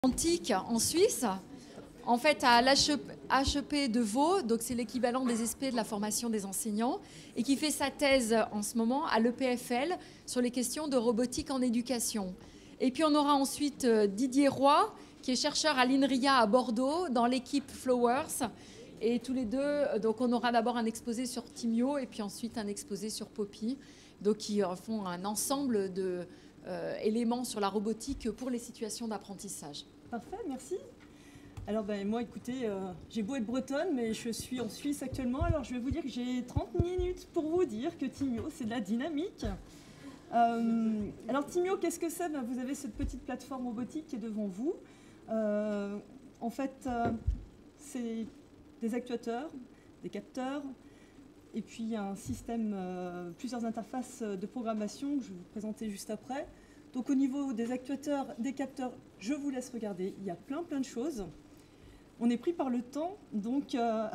Antique en Suisse, en fait à l'HEP de Vaud, donc c'est l'équivalent des SP de la formation des enseignants, et qui fait sa thèse en ce moment à l'EPFL sur les questions de robotique en éducation. Et puis on aura ensuite Didier Roy, qui est chercheur à l'INRIA à Bordeaux, dans l'équipe Flowers. Et tous les deux, donc on aura d'abord un exposé sur Timio et puis ensuite un exposé sur Poppy, donc qui font un ensemble de éléments sur la robotique pour les situations d'apprentissage. Parfait, merci. Alors moi, écoutez, j'ai beau être bretonne, mais je suis en Suisse actuellement, alors je vais vous dire que j'ai 30 minutes pour vous dire que Timio, c'est de la dynamique. Alors Timio, qu'est-ce que c'est? Vous avez cette petite plateforme robotique qui est devant vous. En fait, c'est des actuateurs, des capteurs, et puis un système, plusieurs interfaces de programmation que je vais vous présenter juste après. Donc au niveau des actuateurs, des capteurs, je vous laisse regarder, il y a plein de choses. On est pris par le temps, donc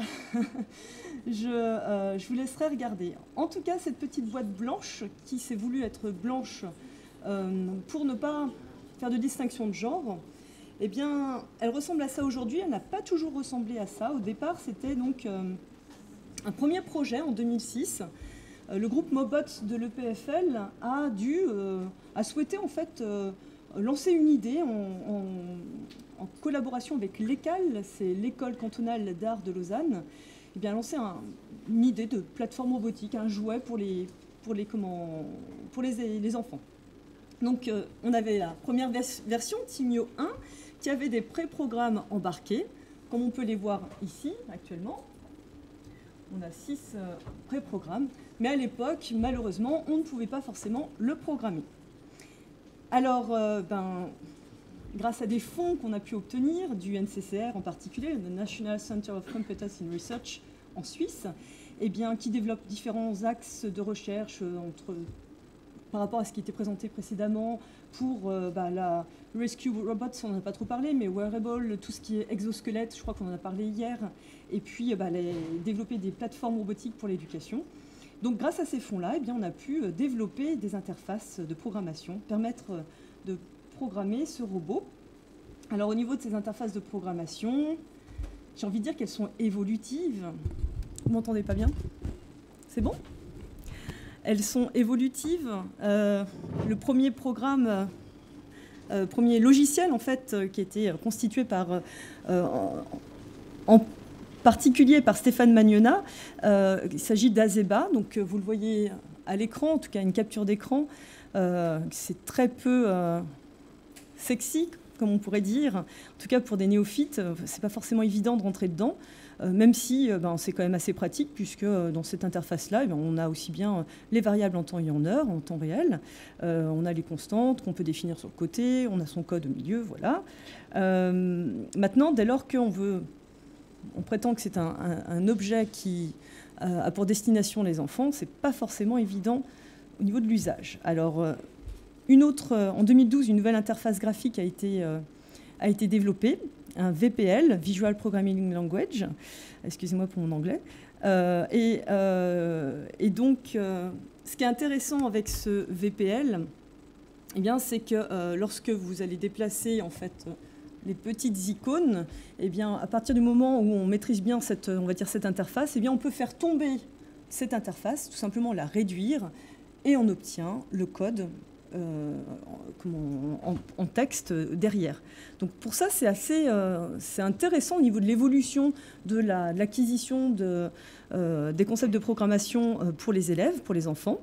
je vous laisserai regarder. En tout cas, cette petite boîte blanche, qui s'est voulu être blanche pour ne pas faire de distinction de genre, eh bien, elle ressemble à ça aujourd'hui, elle n'a pas toujours ressemblé à ça. Au départ, c'était donc un premier projet en 2006. Le groupe Mobot de l'EPFL a souhaité en fait lancer une idée en collaboration avec l'ECAL, c'est l'École cantonale d'art de Lausanne, et bien lancer une idée de plateforme robotique, un jouet pour les enfants. Donc on avait la première version, Timio 1, qui avait des pré-programmes embarqués, comme on peut les voir ici actuellement. On a 6 pré-programmes, mais à l'époque, malheureusement, on ne pouvait pas forcément le programmer. Alors, grâce à des fonds qu'on a pu obtenir, du NCCR en particulier, le National Center of Competence in Research en Suisse, eh bien, qui développe différents axes de recherche par rapport à ce qui était présenté précédemment pour la Rescue Robots, on n'en a pas trop parlé, mais Wearable, tout ce qui est exosquelette, je crois qu'on en a parlé hier, et puis développer des plateformes robotiques pour l'éducation. Donc grâce à ces fonds-là, eh bien, on a pu développer des interfaces de programmation, permettre de programmer ce robot. Alors au niveau de ces interfaces de programmation, j'ai envie de dire qu'elles sont évolutives. Vous m'entendez pas bien? C'est bon? Elles sont évolutives. Le premier programme, premier logiciel en fait, qui était constitué en particulier par Stéphane Magnona, il s'agit d'Azeba. Donc vous le voyez à l'écran, en tout cas une capture d'écran. C'est très peu sexy, comme on pourrait dire. En tout cas pour des néophytes, c'est pas forcément évident de rentrer dedans. Même si c'est quand même assez pratique, puisque dans cette interface-là, on a aussi bien les variables en temps et en heure, en temps réel. On a les constantes qu'on peut définir sur le côté, on a son code au milieu, voilà. Maintenant, dès lors on prétend que c'est un objet qui a pour destination les enfants, c'est pas forcément évident au niveau de l'usage. Alors, en 2012, une nouvelle interface graphique a été développée, un VPL, Visual Programming Language, excusez-moi pour mon anglais. Et donc, ce qui est intéressant avec ce VPL, eh bien, c'est que lorsque vous allez déplacer en fait les petites icônes, eh bien, à partir du moment où on maîtrise bien cette interface, eh bien, on peut faire tomber cette interface, tout simplement la réduire, et on obtient le code en texte derrière. Donc pour ça, c'est intéressant au niveau de l'évolution de l'acquisition des concepts de programmation pour les élèves, pour les enfants.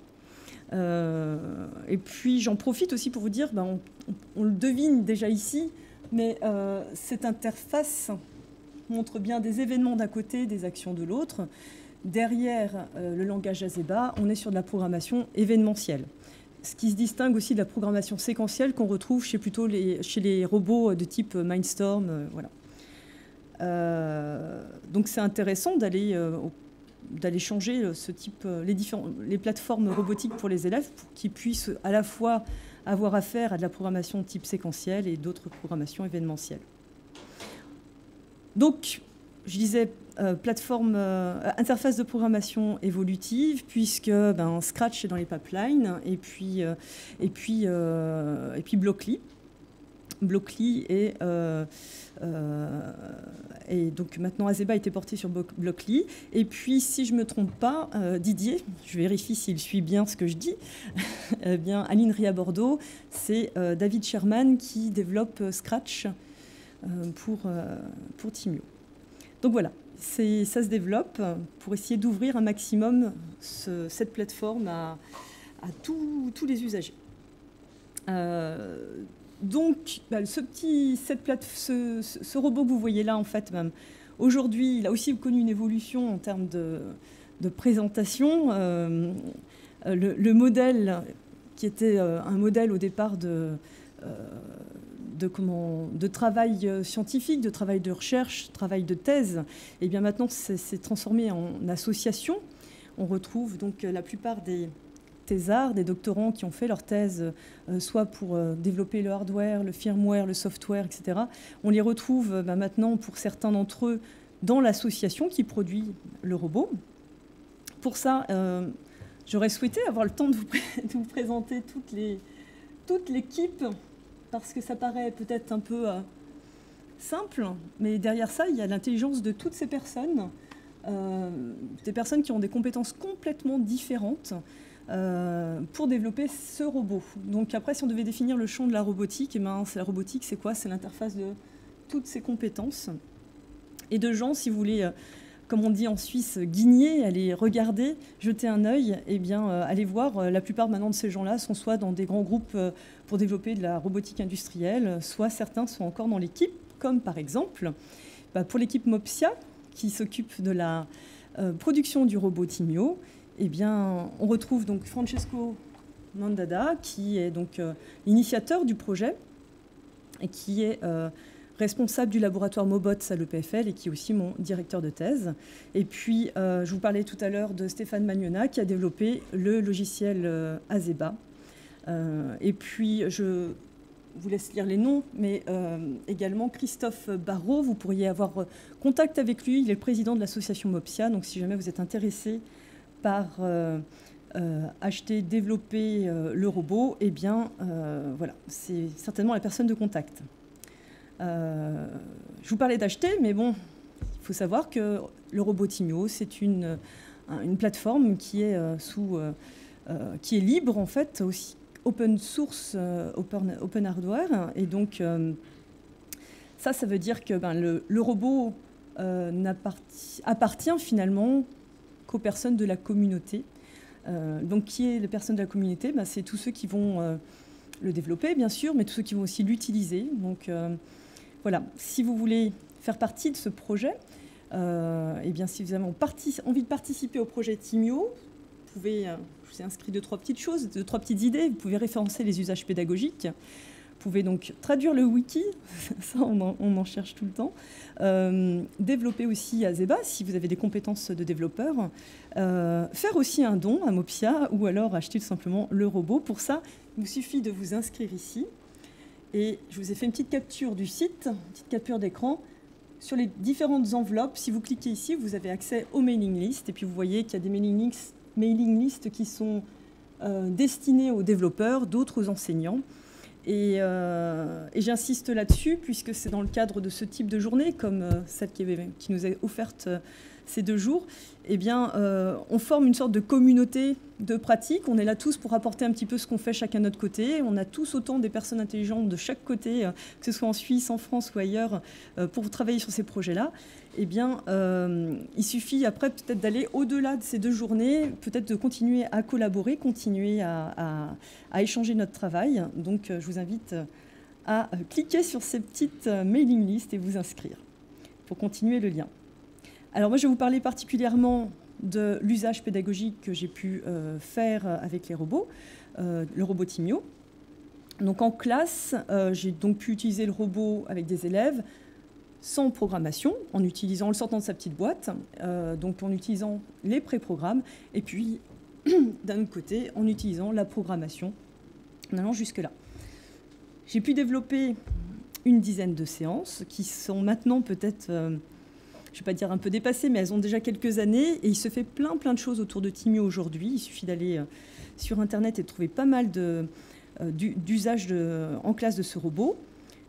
Et puis j'en profite aussi pour vous dire, on le devine déjà ici, mais cette interface montre bien des événements d'un côté, des actions de l'autre. Derrière le langage Azeba, on est sur de la programmation événementielle. Ce qui se distingue aussi de la programmation séquentielle qu'on retrouve chez les robots de type Mindstorm. Voilà. Donc c'est intéressant d'aller changer ce type, les plateformes robotiques pour les élèves, pour qu'ils puissent à la fois avoir affaire à de la programmation de type séquentielle et d'autres programmations événementielles. Donc, je disais interface de programmation évolutive, puisque Scratch est dans les pipelines, et puis Blockly. Blockly et donc maintenant Azeba a été porté sur Blockly. Et puis, si je ne me trompe pas, Didier, je vérifie s'il suit bien ce que je dis, eh bien, à l'INRIA Bordeaux, c'est David Sherman qui développe Scratch pour Timio. Donc voilà, ça se développe pour essayer d'ouvrir un maximum cette plateforme à tous les usagers. Donc, ce robot que vous voyez là, en fait, même aujourd'hui, il a aussi connu une évolution en termes de présentation. Le modèle, qui était un modèle au départ de travail scientifique, de travail de recherche, travail de thèse, et bien maintenant, c'est transformé en association. On retrouve donc la plupart des thésards, des doctorants qui ont fait leur thèse, soit pour développer le hardware, le firmware, le software, etc. On les retrouve maintenant, pour certains d'entre eux, dans l'association qui produit le robot. Pour ça, j'aurais souhaité avoir le temps de vous présenter toute l'équipe, parce que ça paraît peut-être un peu simple, mais derrière ça, il y a l'intelligence de toutes ces personnes, des personnes qui ont des compétences complètement différentes, pour développer ce robot. Donc après, si on devait définir le champ de la robotique, la robotique, c'est quoi? C'est l'interface de toutes ces compétences. Et de gens, si vous voulez, comme on dit en Suisse, guigner, aller regarder, jeter un œil, et bien aller voir, la plupart maintenant de ces gens-là sont soit dans des grands groupes pour développer de la robotique industrielle, soit certains sont encore dans l'équipe, comme par exemple pour l'équipe Mopsia, qui s'occupe de la production du robot Timio. Eh bien, on retrouve donc Francesco Mandada, qui est donc l'initiateur du projet et qui est responsable du laboratoire Mobots à l'EPFL et qui est aussi mon directeur de thèse. Et puis, je vous parlais tout à l'heure de Stéphane Magnona, qui a développé le logiciel Azeba. Et puis, je vous laisse lire les noms, mais également Christophe Barrault, vous pourriez avoir contact avec lui. Il est le président de l'association Mopsia, donc si jamais vous êtes intéressé par acheter, développer le robot, eh bien, voilà, c'est certainement la personne de contact. Je vous parlais d'acheter, mais bon, il faut savoir que le robot Timio, c'est une plateforme qui est, qui est libre, en fait, aussi open source, open hardware. Et donc, ça veut dire que le robot appartient finalement qu'aux personnes de la communauté. Donc, qui est les personnes de la communauté? C'est tous ceux qui vont le développer, bien sûr, mais tous ceux qui vont aussi l'utiliser. Donc, voilà, si vous voulez faire partie de ce projet, eh bien, si vous avez envie de participer au projet Timio, vous pouvez, je vous ai inscrit 2-3 petites choses, 2-3 petites idées. Vous pouvez référencer les usages pédagogiques. Vous pouvez donc traduire le wiki, ça on en cherche tout le temps, développer aussi Azeba si vous avez des compétences de développeur, faire aussi un don à Mopsia ou alors acheter tout simplement le robot. Pour ça, il vous suffit de vous inscrire ici et je vous ai fait une petite capture du site, une petite capture d'écran. Sur les différentes enveloppes, si vous cliquez ici, vous avez accès aux mailing lists et puis vous voyez qu'il y a des mailing lists qui sont destinés aux développeurs, d'autres aux enseignants. Et j'insiste là-dessus, puisque c'est dans le cadre de ce type de journée, comme celle qui nous est offerte ces 2 jours, eh bien, on forme une sorte de communauté de pratique. On est là tous pour apporter un petit peu ce qu'on fait chacun de notre côté. On a tous autant des personnes intelligentes de chaque côté, que ce soit en Suisse, en France ou ailleurs, pour travailler sur ces projets-là. Eh bien, il suffit après peut-être d'aller au-delà de ces 2 journées, peut-être de continuer à collaborer, continuer à échanger notre travail. Donc, je vous invite à cliquer sur ces petites mailing lists et vous inscrire pour continuer le lien. Alors moi, je vais vous parler particulièrement de l'usage pédagogique que j'ai pu faire avec les robots, le robot Timio. Donc en classe, j'ai donc pu utiliser le robot avec des élèves sans programmation, en le sortant de sa petite boîte, donc en utilisant les pré-programmes, et puis d'un autre côté, en utilisant la programmation, en allant jusque-là. J'ai pu développer une dizaine de séances qui sont maintenant peut-être... je ne vais pas dire un peu dépassées, mais elles ont déjà quelques années et il se fait plein de choses autour de Timio aujourd'hui. Il suffit d'aller sur Internet et de trouver pas mal d'usages en classe de ce robot.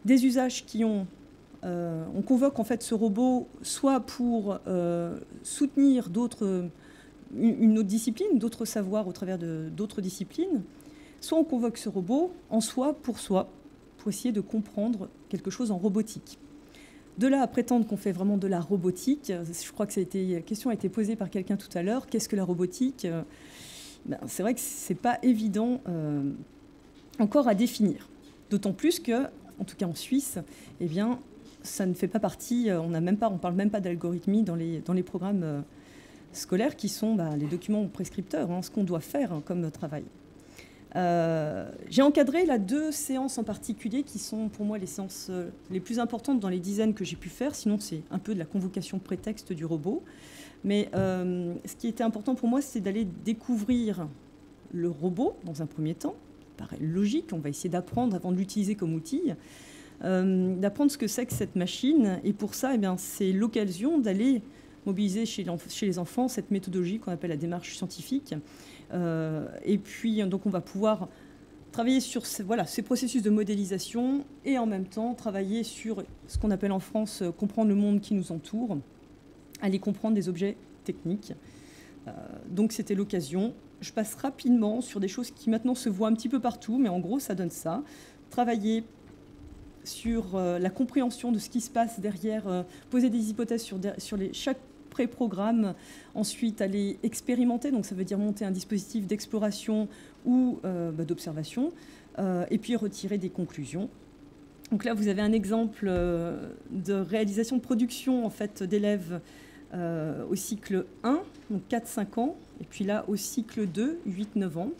des usages qui ont... on convoque en fait ce robot soit pour soutenir une autre discipline, d'autres savoirs au travers d'autres disciplines, soit on convoque ce robot en soi, pour essayer de comprendre quelque chose en robotique. De là à prétendre qu'on fait vraiment de la robotique, je crois que la question a été posée par quelqu'un tout à l'heure, qu'est-ce que la robotique? C'est vrai que ce n'est pas évident encore à définir. D'autant plus que, en tout cas en Suisse, eh bien, ça ne fait pas partie, on ne parle même pas d'algorithmie dans les programmes scolaires qui sont les documents prescripteurs, ce qu'on doit faire comme travail. J'ai encadré là 2 séances en particulier qui sont pour moi les séances les plus importantes dans les dizaines que j'ai pu faire, sinon c'est un peu de la convocation prétexte du robot. Mais ce qui était important pour moi, c'est d'aller découvrir le robot dans un premier temps. Ça paraît logique, on va essayer d'apprendre avant de l'utiliser comme outil, d'apprendre ce que c'est que cette machine. Et pour ça, c'est l'occasion d'aller mobiliser chez les enfants cette méthodologie qu'on appelle la démarche scientifique. Et puis, donc, on va pouvoir travailler sur ces processus de modélisation et en même temps travailler sur ce qu'on appelle en France comprendre le monde qui nous entoure, aller comprendre des objets techniques. Donc, c'était l'occasion. Je passe rapidement sur des choses qui maintenant se voient un petit peu partout, mais en gros, ça donne ça. Travailler sur la compréhension de ce qui se passe derrière, poser des hypothèses sur chaque pré-programme, ensuite aller expérimenter, donc ça veut dire monter un dispositif d'exploration ou d'observation, et puis retirer des conclusions. Donc là, vous avez un exemple de réalisation de production en fait, d'élèves au cycle 1, donc 4-5 ans, et puis là au cycle 2, 8-9 ans.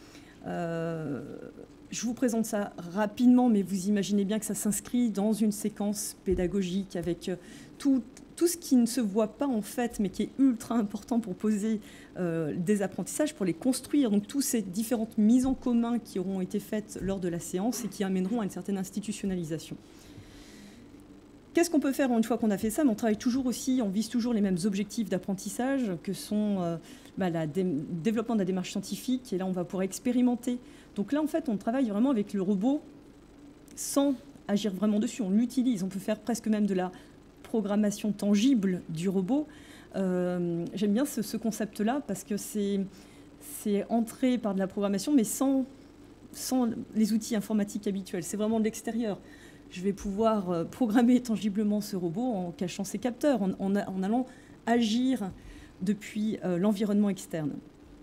Je vous présente ça rapidement, mais vous imaginez bien que ça s'inscrit dans une séquence pédagogique avec tout ce qui ne se voit pas en fait, mais qui est ultra important pour poser des apprentissages, pour les construire. Donc toutes ces différentes mises en commun qui auront été faites lors de la séance et qui amèneront à une certaine institutionnalisation. Qu'est-ce qu'on peut faire une fois qu'on a fait ça? On travaille toujours aussi, on vise toujours les mêmes objectifs d'apprentissage que sont le développement de la démarche scientifique. Et là, on va pouvoir expérimenter. Donc là, en fait, on travaille vraiment avec le robot sans agir vraiment dessus. On l'utilise. On peut faire presque même de la programmation tangible du robot. J'aime bien ce concept-là parce que c'est entré par de la programmation, mais sans les outils informatiques habituels. C'est vraiment de l'extérieur. Je vais pouvoir programmer tangiblement ce robot en cachant ses capteurs, en allant agir depuis l'environnement externe.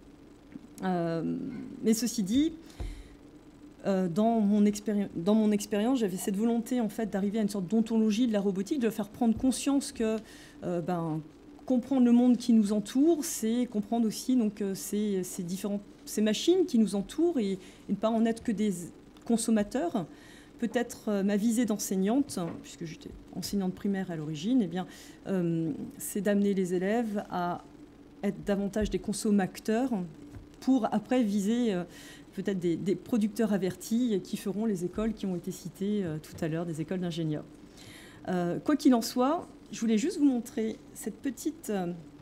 Mais ceci dit, dans mon expérience, j'avais cette volonté en fait, d'arriver à une sorte d'ontologie de la robotique, de faire prendre conscience que comprendre le monde qui nous entoure, c'est comprendre aussi donc, ces machines qui nous entourent et ne pas en être que des consommateurs. Peut-être ma visée d'enseignante, puisque j'étais enseignante primaire à l'origine, c'est d'amener les élèves à être davantage des consommateurs pour après viser peut-être des producteurs avertis qui feront les écoles qui ont été citées tout à l'heure, des écoles d'ingénieurs. Quoi qu'il en soit, je voulais juste vous montrer cette petite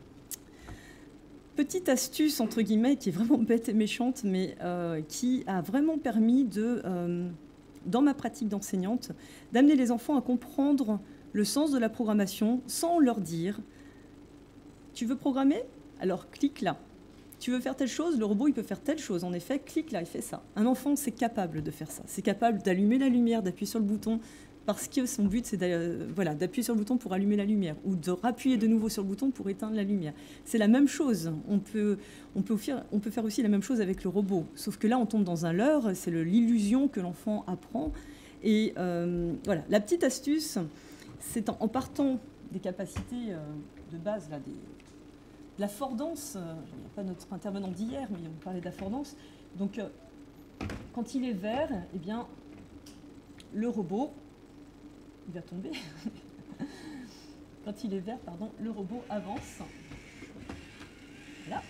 astuce, entre guillemets, qui est vraiment bête et méchante, mais qui a vraiment permis dans ma pratique d'enseignante, d'amener les enfants à comprendre le sens de la programmation sans leur dire « Tu veux programmer? Alors clique là. Tu veux faire telle chose? Le robot, il peut faire telle chose. En effet, clique là, il fait ça. » Un enfant, c'est capable de faire ça. C'est capable d'allumer la lumière, d'appuyer sur le bouton, parce que son but, c'est d'appuyer sur le bouton pour allumer la lumière, ou de rappuyer de nouveau sur le bouton pour éteindre la lumière. C'est la même chose. On peut faire aussi la même chose avec le robot. Sauf que là, on tombe dans un leurre, c'est l'illusion que l'enfant apprend. Et voilà, la petite astuce, c'est en partant des capacités de base, là, de l'affordance. Il n'y a pas notre intervenant d'hier, mais on parlait d'affordance. Donc, quand il est vert, eh bien, le robot... Il va tomber. Quand il est vert, pardon, le robot avance. Là.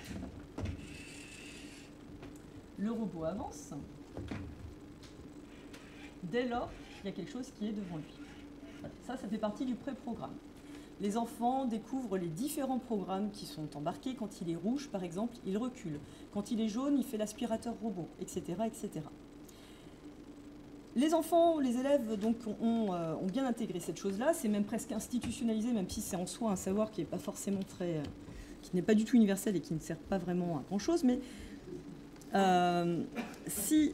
Le robot avance. Dès lors, il y a quelque chose qui est devant lui. Voilà. Ça fait partie du pré-programme. Les enfants découvrent les différents programmes qui sont embarqués. Quand il est rouge, par exemple, il recule. Quand il est jaune, il fait l'aspirateur robot, etc., etc. Les enfants, les élèves donc, ont bien intégré cette chose-là. C'est même presque institutionnalisé, même si c'est en soi un savoir qui n'est pas forcément très, qui n'est pas du tout universel et qui ne sert pas vraiment à grand-chose. Mais si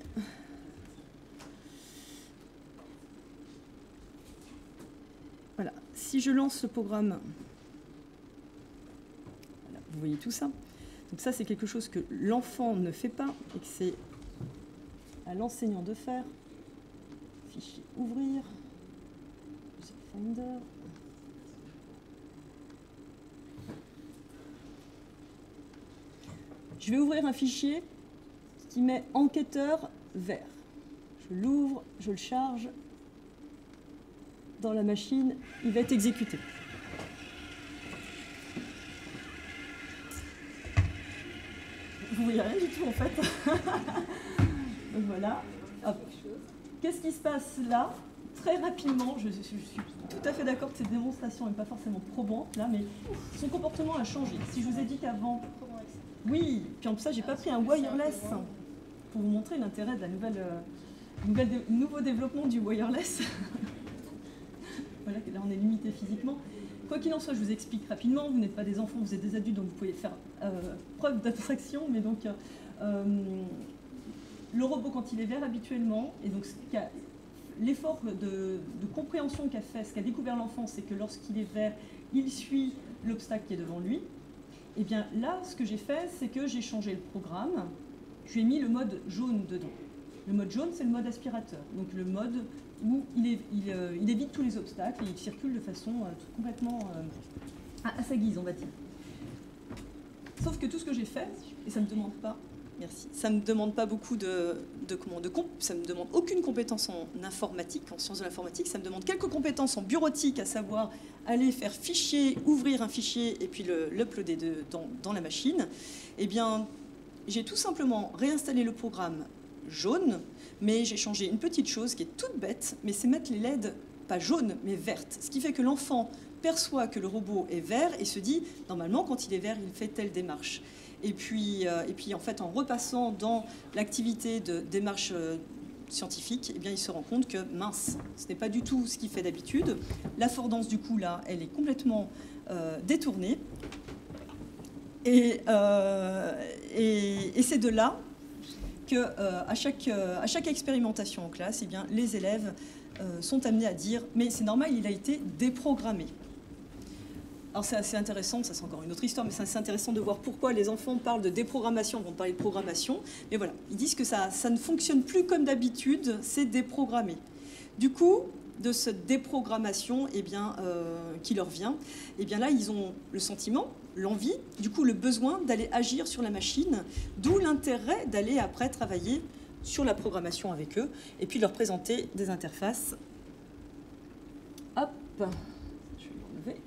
voilà, si je lance ce programme, voilà, vous voyez tout ça. Donc ça, c'est quelque chose que l'enfant ne fait pas et que c'est à l'enseignant de faire. Fichier ouvrir, Finder. Je vais ouvrir un fichier qui met enquêteur vert. Je l'ouvre, je le charge dans la machine, il va être exécuté. Vous voyez rien du tout en fait. Donc voilà. Hop. Qu'est-ce qui se passe là? Très rapidement, je suis tout à fait d'accord que cette démonstration n'est pas forcément probante là, mais son comportement a changé. Si je vous ai dit qu'avant, oui, puis en plus ça, j'ai pas pris un wireless pour vous montrer l'intérêt de la nouveau développement du wireless. Voilà, là on est limité physiquement. Quoi qu'il en soit, je vous explique rapidement. Vous n'êtes pas des enfants, vous êtes des adultes, donc vous pouvez faire preuve d'abstraction, mais donc le robot, quand il est vert habituellement, et donc l'effort de compréhension qu'a fait, ce qu'a découvert l'enfant, c'est que lorsqu'il est vert, il suit l'obstacle qui est devant lui. Et bien là, ce que j'ai fait, c'est que j'ai changé le programme. Je lui ai mis le mode jaune dedans. Le mode jaune, c'est le mode aspirateur. Donc le mode où il évite tous les obstacles et il circule de façon complètement à sa guise, on va dire. Sauf que tout ce que j'ai fait, et ça ne me demande pas... Merci. Ça ne me demande pas beaucoup ça ne me demande aucune compétence en informatique, en sciences de l'informatique. Ça me demande quelques compétences en bureautique, à savoir aller faire fichier, ouvrir un fichier et puis l'uploader dans la machine. Eh bien, j'ai tout simplement réinstallé le programme jaune, mais j'ai changé une petite chose qui est toute bête, mais c'est mettre les LED pas jaunes, mais vertes. Ce qui fait que l'enfant perçoit que le robot est vert et se dit, normalement, quand il est vert, il fait telle démarche. Et puis en fait, en repassant dans l'activité de démarche scientifique, eh bien, il se rend compte que, mince, ce n'est pas du tout ce qu'il fait d'habitude. L'affordance, du coup, là, elle est complètement détournée. Et c'est de là que, à chaque expérimentation en classe, eh bien, les élèves sont amenés à dire « mais c'est normal, il a été déprogrammé ». Alors c'est assez intéressant, ça c'est encore une autre histoire, mais c'est assez intéressant de voir pourquoi les enfants parlent de déprogrammation avant de parler de programmation. Mais voilà, ils disent que ça ne fonctionne plus comme d'habitude, c'est déprogrammé. Du coup, de cette déprogrammation eh bien, qui leur vient, eh bien là ils ont le sentiment, l'envie, du coup le besoin d'aller agir sur la machine, d'où l'intérêt d'aller après travailler sur la programmation avec eux, et puis leur présenter des interfaces. Hop, je vais l'enlever.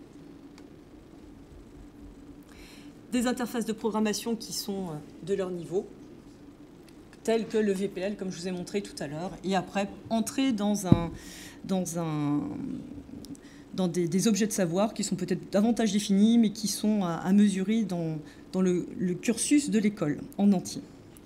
Des interfaces de programmation qui sont de leur niveau, telles que le VPL, comme je vous ai montré tout à l'heure, et après entrer dans des objets de savoir qui sont peut-être davantage définis, mais qui sont à mesurer dans le cursus de l'école en entier.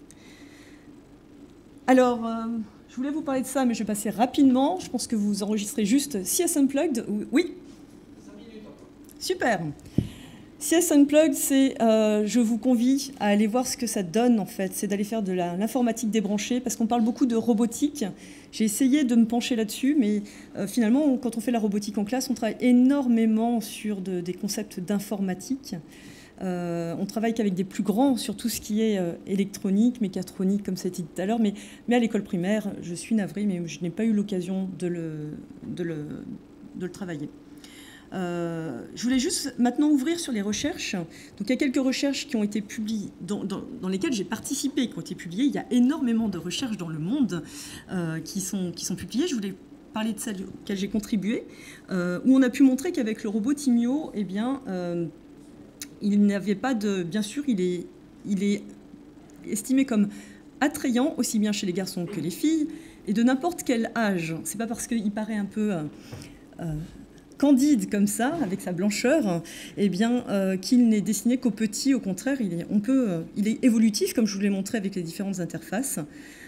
Alors, je voulais vous parler de ça, mais je vais passer rapidement. Je pense que vous enregistrez juste CS Unplugged. Oui ? 5 minutes encore. Super. CS Unplugged, c'est, je vous convie à aller voir ce que ça donne, en fait. C'est d'aller faire de l'informatique débranchée, parce qu'on parle beaucoup de robotique. J'ai essayé de me pencher là-dessus, mais finalement, quand on fait la robotique en classe, on travaille énormément sur des concepts d'informatique. On travaille qu'avec des plus grands sur tout ce qui est électronique, mécatronique, comme ça a été dit tout à l'heure. Mais à l'école primaire, je suis navrée, mais je n'ai pas eu l'occasion de le travailler. Je voulais juste maintenant ouvrir sur les recherches. Donc, il y a quelques recherches qui ont été publiées, dans lesquelles j'ai participé, qui ont été publiées. Il y a énormément de recherches dans le monde qui sont publiées. Je voulais parler de celles auxquelles j'ai contribué, où on a pu montrer qu'avec le robot Timio, eh bien, il n'avait pas de... Bien sûr, il est estimé comme attrayant, aussi bien chez les garçons que les filles, et de n'importe quel âge. C'est pas parce qu'il paraît un peu... candide comme ça, avec sa blancheur, eh bien, qu'il n'est destiné qu'aux petits. Au contraire, il est évolutif, comme je vous l'ai montré avec les différentes interfaces.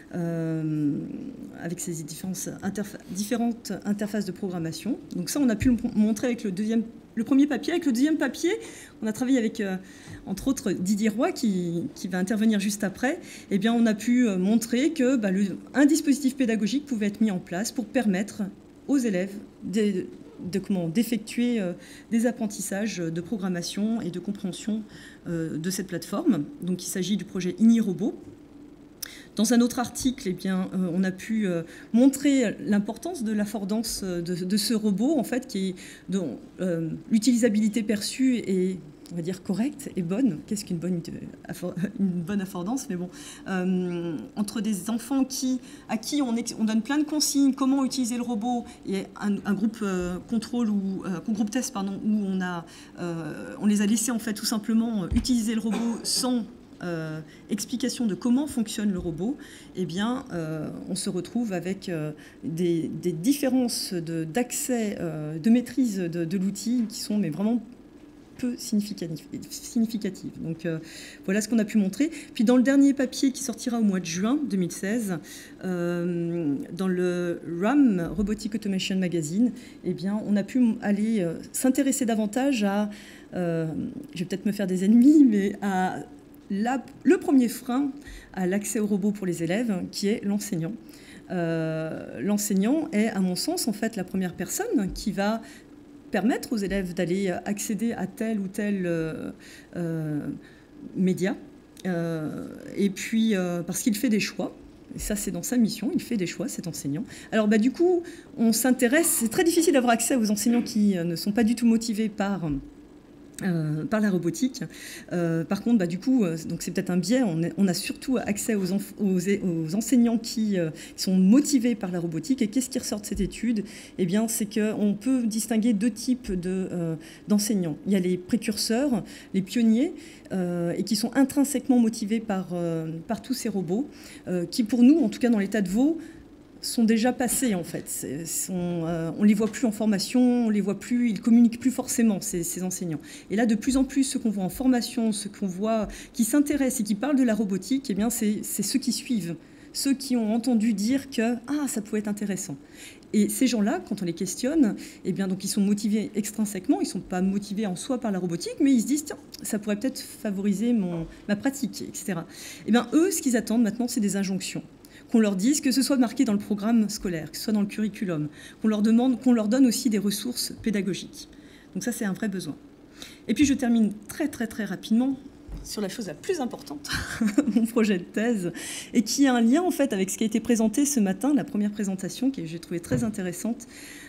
avec ces différentes interfaces de programmation. Donc ça, on a pu le montrer avec le premier papier. Avec le deuxième papier, on a travaillé avec, entre autres, Didier Roy, qui va intervenir juste après. Eh bien, on a pu montrer que un dispositif pédagogique pouvait être mis en place pour permettre aux élèves d'effectuer des apprentissages de programmation et de compréhension de cette plateforme. Donc, il s'agit du projet INI-Robot. Dans un autre article, eh bien, on a pu montrer l'importance de l'affordance de ce robot, en fait, dont l'utilisabilité perçue est, on va dire, correcte et bonne. Qu'est-ce qu'une bonne affordance? Mais bon, entre des enfants à qui on donne plein de consignes, comment utiliser le robot, et un groupe contrôle ou un groupe test, pardon, où on les a laissés en fait tout simplement utiliser le robot sans explication de comment fonctionne le robot, eh bien, on se retrouve avec des différences d'accès, de maîtrise de l'outil qui sont mais vraiment peu significatives. Donc voilà ce qu'on a pu montrer. Puis dans le dernier papier qui sortira au mois de juin 2016, dans le RAM, Robotic Automation Magazine, eh bien, on a pu aller s'intéresser davantage à, je vais peut-être me faire des ennemis, mais à le premier frein à l'accès au robot pour les élèves, qui est l'enseignant. L'enseignant est, à mon sens, en fait, la première personne qui va permettre aux élèves d'aller accéder à tel ou tel média. Et puis, parce qu'il fait des choix. Et ça, c'est dans sa mission, il fait des choix, cet enseignant. Alors, du coup, on s'intéresse. C'est très difficile d'avoir accès aux enseignants qui ne sont pas du tout motivés par la robotique. Par contre, du coup, donc c'est peut-être un biais, on a surtout accès aux enseignants qui sont motivés par la robotique. Et qu'est-ce qui ressort de cette étude? Eh bien, c'est qu'on peut distinguer deux types d'enseignants. Il y a les précurseurs, les pionniers, et qui sont intrinsèquement motivés par tous ces robots, qui pour nous, en tout cas dans l'état de Vaud, sont déjà passés en fait. On ne les voit plus en formation, on les voit plus, ils communiquent plus forcément, ces enseignants. Et là, de plus en plus, ceux qu'on voit en formation, ceux qu'on voit qui s'intéressent et qui parlent de la robotique, eh bien, c'est ceux qui suivent, ceux qui ont entendu dire que ça pouvait être intéressant. Et ces gens-là, quand on les questionne, eh bien, donc ils sont motivés extrinsèquement, ils ne sont pas motivés en soi par la robotique, mais ils se disent, tiens, ça pourrait peut-être favoriser ma pratique, etc. Eh bien, eux, ce qu'ils attendent maintenant, c'est des injonctions. Qu'on leur dise, que ce soit marqué dans le programme scolaire, que ce soit dans le curriculum, qu'on leur demande, qu'on leur donne aussi des ressources pédagogiques. Donc ça, c'est un vrai besoin. Et puis je termine très très très rapidement sur la chose la plus importante, mon projet de thèse, et qui a un lien en fait avec ce qui a été présenté ce matin, la première présentation, que j'ai trouvée très intéressante.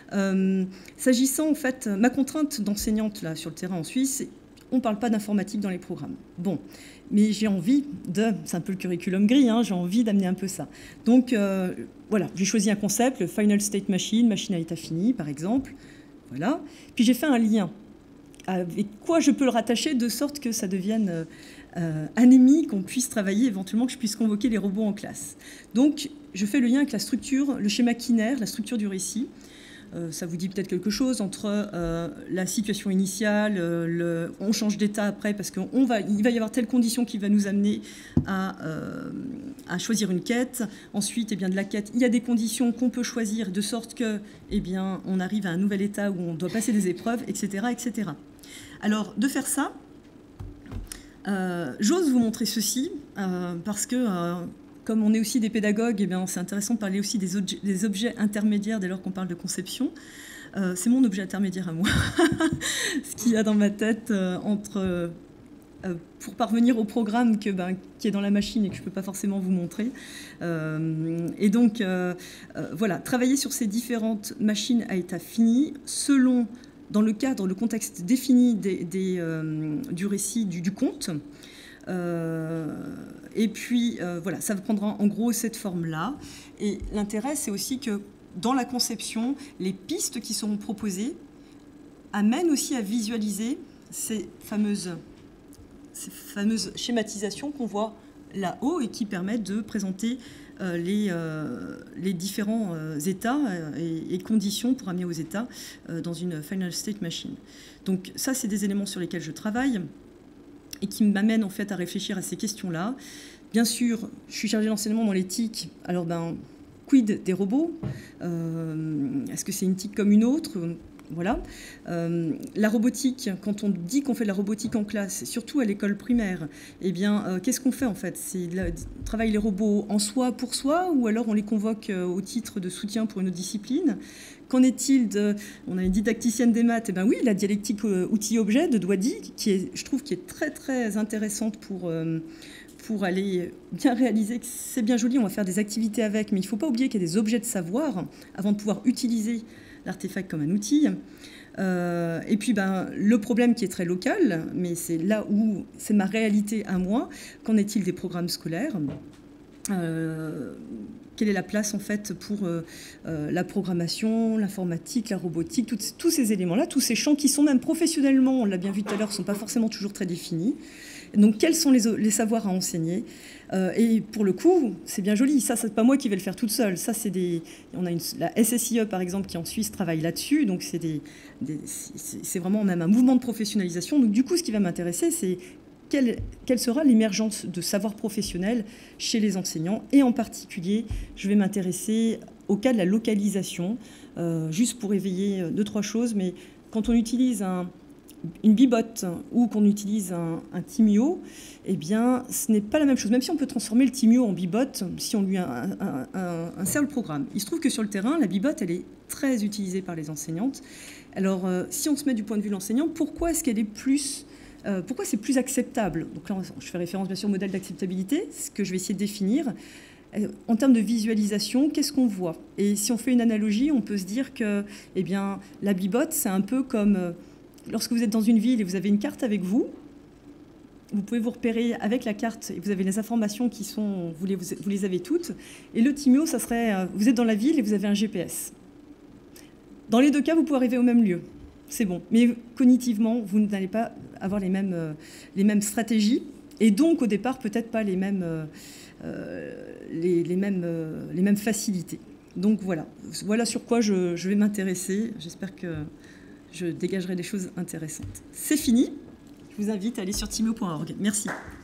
S'agissant en fait, ma contrainte d'enseignante là sur le terrain en Suisse, on ne parle pas d'informatique dans les programmes. Bon, mais j'ai envie c'est un peu le curriculum gris, j'ai envie d'amener un peu ça. Donc voilà, j'ai choisi un concept, le Final State Machine, machine à état fini par exemple. Voilà. Puis j'ai fait un lien. Avec quoi je peux le rattacher de sorte que ça devienne anémie, qu'on puisse travailler éventuellement, que je puisse convoquer les robots en classe. Donc je fais le lien avec la structure, le schéma Kinner, la structure du récit. Ça vous dit peut-être quelque chose entre la situation initiale, on change d'état après parce qu'il va y avoir telle condition qui va nous amener à choisir une quête. Ensuite, eh bien, de la quête, il y a des conditions qu'on peut choisir de sorte que, eh bien, on arrive à un nouvel état où on doit passer des épreuves, etc., etc. Alors, de faire ça, j'ose vous montrer ceci parce que comme on est aussi des pédagogues, eh bien, c'est intéressant de parler aussi des objets intermédiaires dès lors qu'on parle de conception. C'est mon objet intermédiaire à moi, ce qu'il y a dans ma tête pour parvenir au programme qui est dans la machine et que je ne peux pas forcément vous montrer. Et donc, voilà, travailler sur ces différentes machines à état fini selon, dans le cadre, le contexte défini du récit, du conte. Et puis, voilà, ça prendra en gros cette forme-là. Et l'intérêt, c'est aussi que dans la conception, les pistes qui seront proposées amènent aussi à visualiser ces fameuses schématisations qu'on voit là-haut et qui permettent de présenter les différents états et conditions pour amener aux états dans une Final State Machine. Donc ça, c'est des éléments sur lesquels je travaille. et qui m'amène en fait à réfléchir à ces questions-là. Bien sûr, je suis chargée d'enseignement dans l'éthique. Alors, quid des robots? Est-ce que c'est une éthique comme une autre? Voilà. La robotique, quand on dit qu'on fait de la robotique en classe, surtout à l'école primaire, eh bien, qu'est-ce qu'on fait en fait? C'est travailler les robots en soi pour soi, ou alors on les convoque au titre de soutien pour une autre discipline? Qu'en est-il de... On a une didacticienne des maths, eh bien oui, la dialectique outil-objet de Douady, je trouve qui est très très intéressante pour aller bien réaliser que c'est bien joli, on va faire des activités avec, mais il ne faut pas oublier qu'il y a des objets de savoir avant de pouvoir utiliser l'artefact comme un outil. Et puis le problème qui est très local, mais c'est là où c'est ma réalité à moi, qu'en est-il des programmes scolaires? Quelle est la place en fait pour la programmation, l'informatique, la robotique, tous ces éléments-là, tous ces champs qui sont même professionnellement, on l'a bien vu tout à l'heure, ne sont pas forcément toujours très définis. Donc quels sont les savoirs à enseigner? Et pour le coup, c'est bien joli. Ça, c'est pas moi qui vais le faire toute seule. Ça, on a la SSIE par exemple qui en Suisse travaille là-dessus. Donc c'est vraiment même un mouvement de professionnalisation. Donc du coup, ce qui va m'intéresser, c'est quelle sera l'émergence de savoir professionnel chez les enseignants. Et en particulier, je vais m'intéresser au cas de la localisation, juste pour éveiller 2-3 choses. Mais quand on utilise une bibotte ou qu'on utilise un Timio, eh bien, ce n'est pas la même chose. Même si on peut transformer le Timio en bibotte, si on lui insère le programme. Il se trouve que sur le terrain, la bibotte, elle est très utilisée par les enseignantes. Alors, si on se met du point de vue de l'enseignant, pourquoi est-ce qu'elle est pourquoi c'est plus acceptable? Donc là, je fais référence bien sûr au modèle d'acceptabilité, ce que je vais essayer de définir. En termes de visualisation, qu'est-ce qu'on voit? Et si on fait une analogie, on peut se dire que eh bien, la bibotte, c'est un peu comme... Lorsque vous êtes dans une ville et vous avez une carte avec vous, vous pouvez vous repérer avec la carte et vous avez les informations qui sont... Vous les avez toutes. Et le Timio, ça serait... Vous êtes dans la ville et vous avez un GPS. Dans les deux cas, vous pouvez arriver au même lieu. C'est bon. Mais cognitivement, vous n'allez pas avoir les mêmes stratégies. Et donc, au départ, peut-être pas les mêmes facilités. Donc voilà sur quoi je vais m'intéresser. J'espère que je dégagerai des choses intéressantes. C'est fini. Je vous invite à aller sur timio.org. Merci.